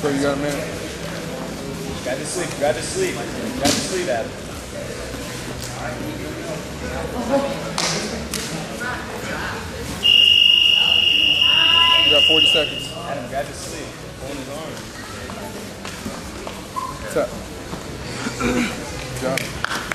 So you got a minute. Grab the sleeve, grab the sleeve. Grab the sleeve, Adam. You got 40 seconds. Adam, grab the sleeve. Hold his arm. What's up? Good job.